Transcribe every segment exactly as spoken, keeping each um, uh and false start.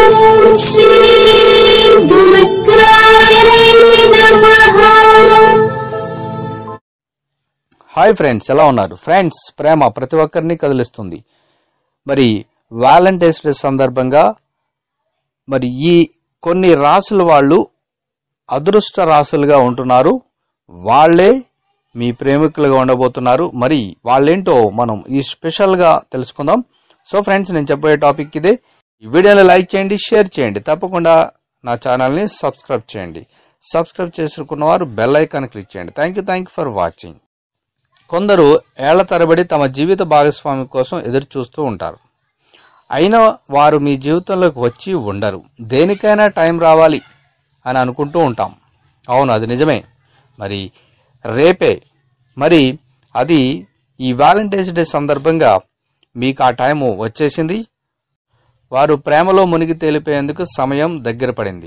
Hi friends, ఎలా ఉన్నారు? Friends, ప్రేమ ప్రతి ఒక్కరిని కదిలిస్తుంది. మరి వ్యాలంటైన్స్ డే సందర్భంగా మరి ఈ కొన్ని రాసుల వాళ్ళు అదృష్ట రాసులుగా ఉంటున్నారు. వాళ్ళే మీ ప్రేమికులుగా ఉండబోతున్నారు. మరి వాళ్ళేంటో మనం ఈ స్పెషల్గా తెలుసుకుందాం. సో ఫ్రెండ్స్, నేను చెప్పబోయే టాపిక్ ఇదే. ఈ వీడియోని లైక్ చేయండి, షేర్ చేయండి, తప్పకుండా నా ఛానల్ని సబ్స్క్రైబ్ చేయండి. సబ్స్క్రైబ్ చేసుకున్న వారు బెల్ ఐకాన్ క్లిక్ చేయండి. Thank you thank you for watching. కొందరు ఏళ్ల తరబడి తమ జీవిత భాగస్వామి కోసం ఎదురు చూస్తూ ఉంటారు. అయినా వారు మీ జీవితంలోకి వచ్చి ఉండరు. దేనికైనా టైం రావాలి అని అనుకుంటూ ఉంటాం. అవును, అది నిజమే. మరి రేపే మరి అది ఈ వ్యాలంటైన్స్ డే సందర్భంగా మీకు ఆ టైము వచ్చేసింది. వారు ప్రేమలో మునిగి తేలిపోయేందుకు సమయం దగ్గర పడింది.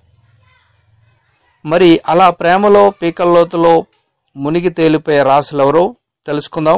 మరి అలా ప్రేమలో పీకల్లోతులో మునిగి తేలిపోయే రాశులెవరో తెలుసుకుందాం.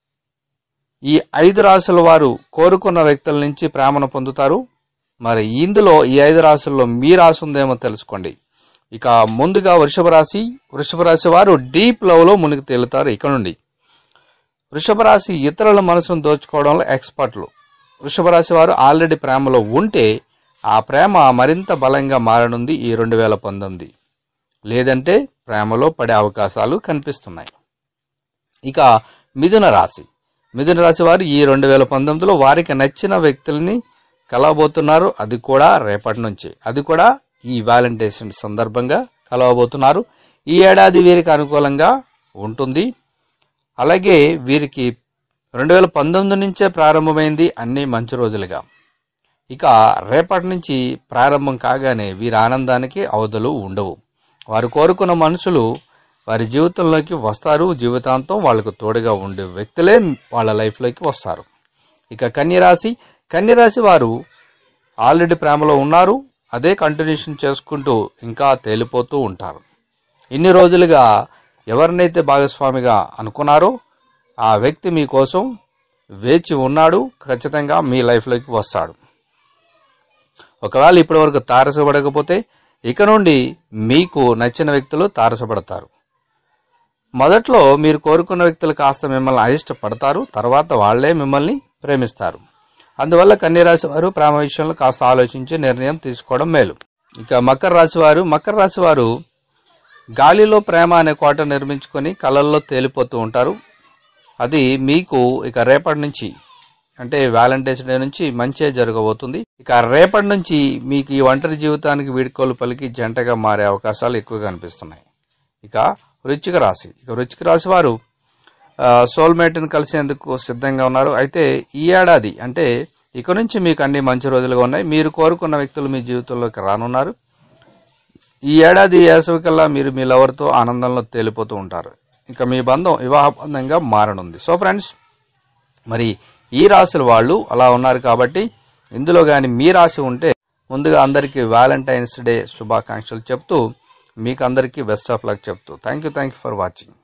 ఈ ఐదు రాశుల వారు కోరుకున్న వ్యక్తుల నుంచి ప్రేమను పొందుతారు. మరి ఇందులో ఈ ఐదు రాశుల్లో మీ రాశి ఉందేమో తెలుసుకోండి. ఇక ముందుగా వృషభ రాశి. వృషభ రాశి వారు డీప్ లవ్లో మునిగి తేలుతారు. ఇక నుండి వృషభ రాశి ఇతరుల మనసును దోచుకోవడంలో ఎక్స్పర్ట్లు. వృషభ రాశి వారు ఆల్రెడీ ప్రేమలో ఉంటే ఆ ప్రేమ మరింత బలంగా మారనుంది ఈ రెండు వేల పంతొమ్మిది. లేదంటే ప్రేమలో పడే అవకాశాలు కనిపిస్తున్నాయి. ఇక మిథున రాశి. మిథున రాశి వారు ఈ రెండు వేల పంతొమ్మిదిలో వారికి నచ్చిన వ్యక్తుల్ని కలవబోతున్నారు. అది కూడా రేపటి నుంచి, అది కూడా ఈ వ్యాలంటైన్స్ డే సందర్భంగా కలవబోతున్నారు. ఈ ఏడాది వీరికి అనుకూలంగా ఉంటుంది. అలాగే వీరికి రెండు వేల పంతొమ్మిది నుంచే ప్రారంభమైంది అన్ని మంచి రోజులుగా. ఇక రేపటి నుంచి ప్రారంభం కాగానే వీరి ఆనందానికి అవధులు ఉండవు. వారు కోరుకున్న మనుషులు వారి జీవితంలోకి వస్తారు. జీవితాంతం వాళ్ళకు తోడుగా ఉండే వ్యక్తులే వాళ్ళ లైఫ్లోకి వస్తారు. ఇక కన్యరాశి. కన్యరాశి వారు ఆల్రెడీ ప్రేమలో ఉన్నారు. అదే కంటిన్యూషన్ చేసుకుంటూ ఇంకా తేలిపోతూ ఉంటారు. ఇన్ని రోజులుగా ఎవరినైతే భాగస్వామిగా అనుకున్నారో ఆ వ్యక్తి మీకోసం వేచి ఉన్నాడు. ఖచ్చితంగా మీ లైఫ్లోకి వస్తాడు. ఒకవేళ ఇప్పటి వరకు తారసపడకపోతే ఇక నుండి మీకు నచ్చిన వ్యక్తులు తారసపడతారు. మొదట్లో మీరు కోరుకున్న వ్యక్తులు కాస్త మిమ్మల్ని అయిష్టపడతారు. తర్వాత వాళ్లే మిమ్మల్ని ప్రేమిస్తారు. అందువల్ల కన్యరాశి వారు ప్రేమ విషయంలో కాస్త ఆలోచించి నిర్ణయం తీసుకోవడం మేలు. ఇక మకర రాశి వారు. మకర రాశి వారు గాలిలో ప్రేమ అనే కోట నిర్మించుకొని కలల్లో తేలిపోతూ ఉంటారు. అది మీకు ఇక రేపటి నుంచి అంటే వ్యాలంటైన్స్ డే నుంచి మంచే జరగబోతుంది. ఇక రేపటి నుంచి మీకు ఈ ఒంటరి జీవితానికి వీడ్కోలు పలికి జంటగా మారే అవకాశాలు ఎక్కువగా కనిపిస్తున్నాయి. ఇక వృశ్చిక రాశి. ఇక వృశ్చిక రాశి వారు సోల్మేట్ని కలిసేందుకు సిద్ధంగా ఉన్నారు. అయితే ఈ ఏడాది అంటే ఇక నుంచి మీకు అన్ని మంచి రోజులుగా ఉన్నాయి. మీరు కోరుకున్న వ్యక్తులు మీ జీవితంలోకి రానున్నారు. ఈ ఏడాది వేసవికల్లా మీరు మీ లవర్తో ఆనందంలో తేలిపోతూ ఉంటారు. ఇక మీ బంధం వివాహ బంధంగా మారనుంది. సో ఫ్రెండ్స్, మరి ఈ రాశుల వాళ్ళు అలా ఉన్నారు కాబట్టి ఇందులో కానీ మీ రాశి ఉంటే ముందుగా అందరికీ వ్యాలంటైన్స్ డే శుభాకాంక్షలు చెప్తూ మీకు అందరికీ బెస్ట్ ఆఫ్ లక్ చెప్తూ thank you thank you for watching.